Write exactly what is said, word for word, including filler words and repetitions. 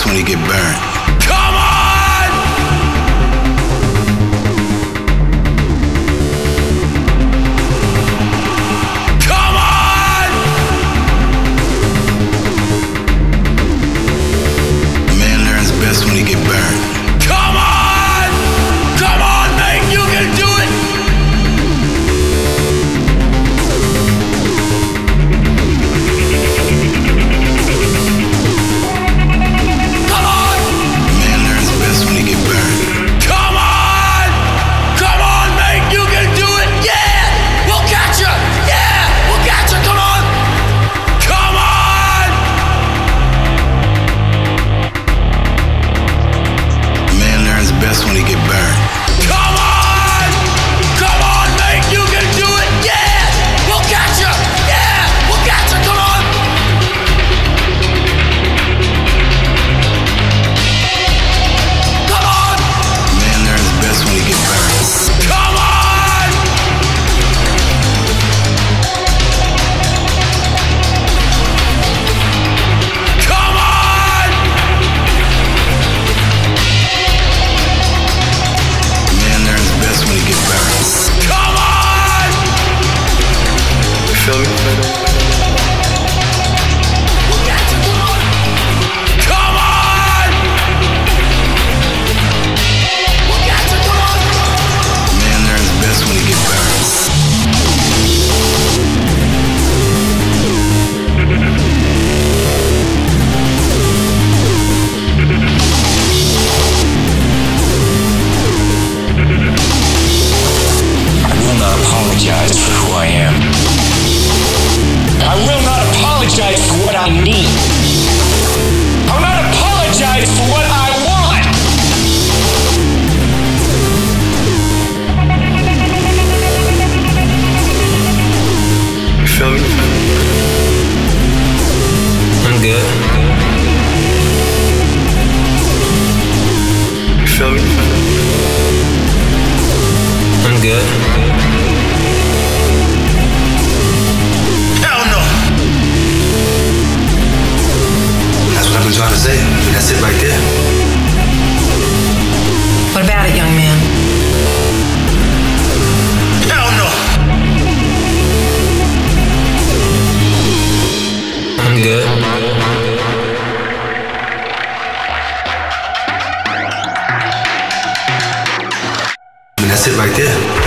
best when he get burned. Come on! Come on! A man learns best when he get burned. Come on! Come on, mate, you can do it! Come on! A man learns best when he get burned. Come on! Come on, mate, you can do it! Yeah! We'll catch you! Yeah! We'll catch you! Come on! Come on! A man learns best when he get burned. Come on! Come on, mate, you can do it! Yeah! We'll catch you! Yeah! We'll catch you! Come on! Come on! A man learns best when he get burned. Come on! Come on! A man learns best when he get burned. Come on! You feel me? We'll catch you! Come on! Come on! We'll catch you! Come on! A man learns best when he get burned. I will not apologize for who I am. I will not apologize for what I need. I will not apologize for what I want. You feel me? I'm good. You feel me? I'm good. Hell no! That's what I've been trying to say. That's it right there. What about it, young man? Hell no! I'm good. That's it right there.